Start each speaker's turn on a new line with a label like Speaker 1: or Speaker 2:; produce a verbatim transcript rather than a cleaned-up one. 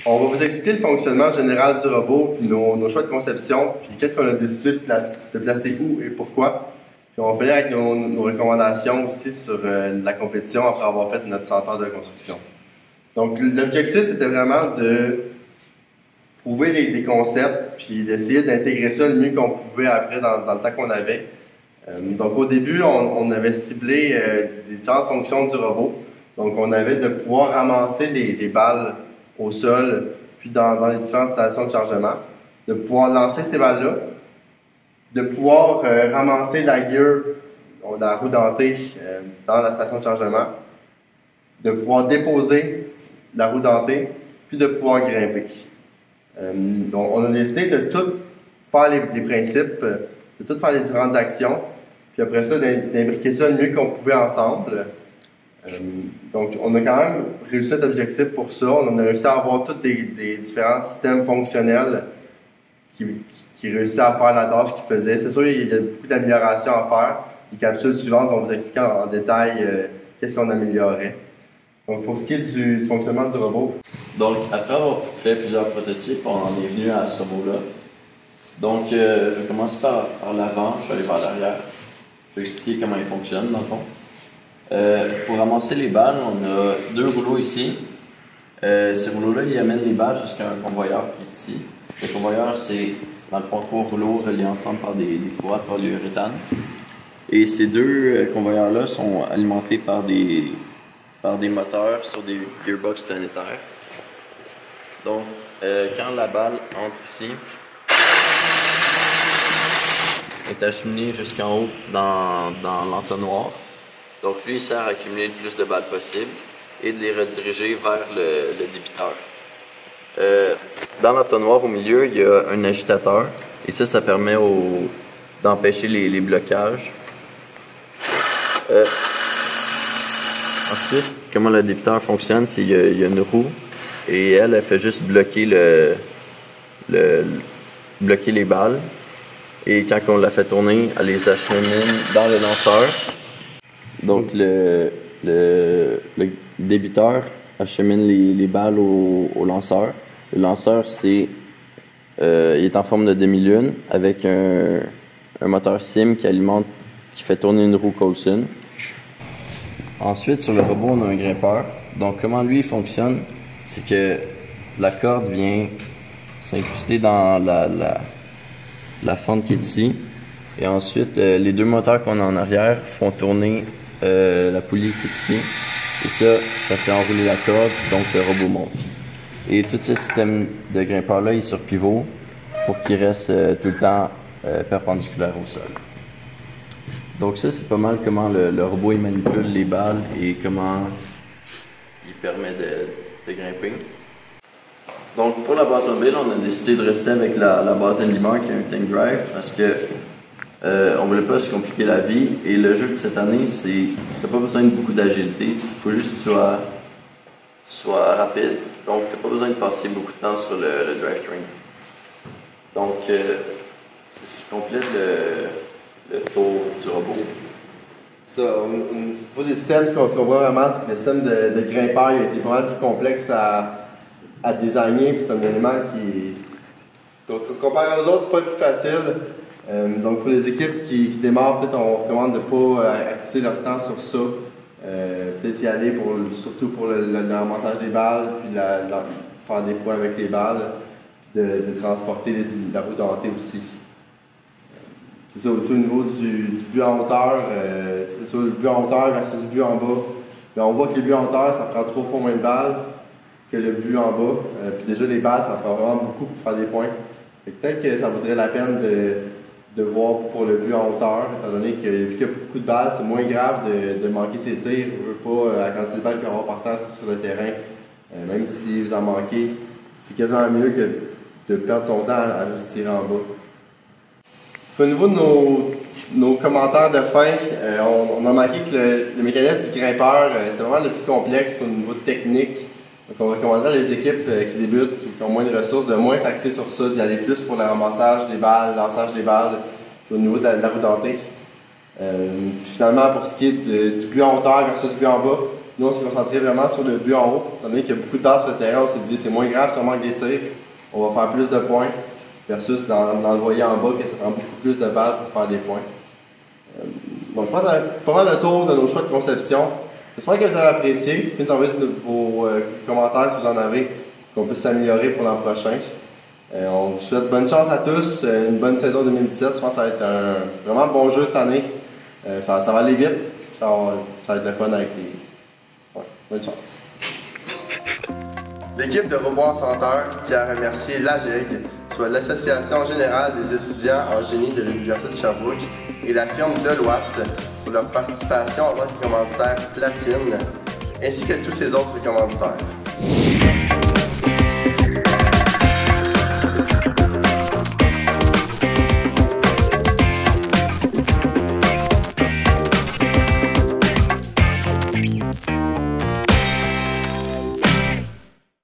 Speaker 1: On va vous expliquer le fonctionnement général du robot, puis nos, nos choix de conception, puis qu'est-ce qu'on a décidé de, place, de placer où et pourquoi. Puis on va finir avec nos, nos recommandations aussi sur euh, la compétition après avoir fait notre centre de construction. Donc l'objectif, c'était vraiment de trouver les, les concepts, puis d'essayer d'intégrer ça le mieux qu'on pouvait après dans, dans le temps qu'on avait. Euh, donc au début, on, on avait ciblé euh, les différentes fonctions du robot. Donc on avait de pouvoir ramasser les, les balles au sol, puis dans, dans les différentes stations de chargement, de pouvoir lancer ces balles-là, de pouvoir euh, ramasser la gear, la roue dentée, euh, dans la station de chargement, de pouvoir déposer la roue dentée, puis de pouvoir grimper. Euh, donc on a décidé de tout faire les, les principes, de tout faire les différentes actions, puis après ça, d'imbriquer ça le mieux qu'on pouvait ensemble. Euh, donc, on a quand même réussi cet objectif pour ça. On a réussi à avoir tous des, des différents systèmes fonctionnels qui, qui réussissaient à faire la tâche qu'ils faisaient. C'est sûr, il y a beaucoup d'améliorations à faire. Les capsules suivantes vont vous expliquer en, en détail euh, qu'est-ce qu'on améliorait. Donc, pour ce qui est du, du fonctionnement du robot.
Speaker 2: Donc, après avoir fait plusieurs prototypes, on en est venu à ce robot-là. Donc, euh, je vais commencer par, par l'avant, je vais aller vers l'arrière. Je vais expliquer comment il fonctionne, dans le fond. Euh, pour ramasser les balles, on a deux rouleaux ici. Euh, ces rouleaux-là, ils amènent les balles jusqu'à un convoyeur qui est ici. Le convoyeur, c'est dans le fond trois rouleaux reliés ensemble par des, des courroies de polyuréthane. Et ces deux convoyeurs-là sont alimentés par des, par des moteurs sur des gearbox planétaires. Donc, euh, quand la balle entre ici, est acheminée jusqu'en haut dans, dans l'entonnoir. Donc lui, il sert à accumuler le plus de balles possible et de les rediriger vers le, le débiteur. Euh, dans l'entonnoir au milieu, il y a un agitateur et ça, ça permet d'empêcher les, les blocages. Euh, ensuite, comment le débiteur fonctionne, c'est qu'il y, y a une roue et elle, elle fait juste bloquer, le, le, bloquer les balles. Et quand on la fait tourner, elle les achemine dans le lanceur. Donc le, le, le débiteur achemine les, les balles au, au lanceur. Le lanceur, c'est, euh, il est en forme de demi-lune avec un, un moteur Sim qui alimente, qui fait tourner une roue Coulson. Ensuite, sur le robot, on a un grimpeur. Donc comment lui fonctionne, c'est que la corde vient s'incruster dans la, la, la fente qui est ici. Et ensuite, euh, les deux moteurs qu'on a en arrière font tourner Euh, la poulie qui est ici, et ça, ça fait enrouler la corde, donc le robot monte. Et tout ce système de grimpeur-là est sur pivot pour qu'il reste euh, tout le temps euh, perpendiculaire au sol. Donc ça, c'est pas mal comment le, le robot il manipule les balles et comment il permet de, de grimper. Donc pour la base mobile, on a décidé de rester avec la, la base Enlimar qui est un tank drive parce que Euh, on voulait pas se compliquer la vie et le jeu de cette année, c'est t'as pas besoin de beaucoup d'agilité, il faut juste que tu sois, tu sois rapide, donc t'as pas besoin de passer beaucoup de temps sur le, le drivetrain. Donc euh, c'est ce qui complète le, le tour du robot.
Speaker 1: Ça, au niveau des systèmes, ce qu'on voit vraiment, c'est que le système de, de grimpeur il a été pas mal plus complexe à, à designer, puis c'est un élément qui, comparé aux autres, c'est pas le plus facile. Euh, donc pour les équipes qui, qui démarrent, peut-être on recommande de ne pas euh, axer leur temps sur ça. Euh, peut-être y aller pour, surtout pour le, le, le ramassage des balles, puis la, la, faire des points avec les balles, de, de transporter les, la roue dentée aussi. C'est ça aussi au niveau du, du but en hauteur, euh, c'est ça le but en hauteur versus le but en bas. Puis on voit que le but en hauteur, ça prend trois fois moins de balles que le but en bas. Euh, puis déjà les balles, ça prend vraiment beaucoup pour faire des points. Peut-être que ça vaudrait la peine de de voir pour le but en hauteur, étant donné que vu qu'il y a beaucoup de balles, c'est moins grave de, de manquer ses tirs. On ne veut pas, à la quantité de balles qu'il va y avoir par terre sur le terrain, euh, même si vous en manquez, c'est quasiment mieux que de perdre son temps à, à juste tirer en bas. Au niveau de nos, nos commentaires de fin, euh, on, on a remarqué que le, le mécanisme du grimpeur, euh, c'était vraiment le plus complexe au niveau technique. Donc on recommanderait les équipes euh, qui débutent ou qui ont moins de ressources de moins s'axer sur ça, d'y aller plus pour le ramassage des balles, le lançage des balles au niveau de la, de la roue dentée. Euh, puis finalement, pour ce qui est du, du but en hauteur versus du but en bas, Nous, on s'est concentré vraiment sur le but en haut. Étant donné qu'il y a beaucoup de balles sur le terrain, on s'est dit c'est moins grave si on manque des tirs. On va faire plus de points versus dans, dans le voyer en bas que ça prend beaucoup plus de balles pour faire des points. Euh, donc, je pense que ça pas mal le tour de nos choix de conception. J'espère que vous avez apprécié. Faites envoyer vos euh, commentaires si vous en avez, qu'on puisse s'améliorer pour l'an prochain. Euh, on vous souhaite bonne chance à tous, euh, une bonne saison deux mille dix-sept. Je pense que ça va être un vraiment bon jeu cette année. Euh, ça, ça va aller vite. Ça va, ça va être le fun avec les. Ouais, bonne chance. L'équipe de Robots Encenteurs tient à remercier l'A G E G, soit l'Association générale des étudiants en génie de l'Université de Sherbrooke, et la firme Deloitte pour leur participation en tant que commanditaire platine, ainsi que tous ses autres commanditaires.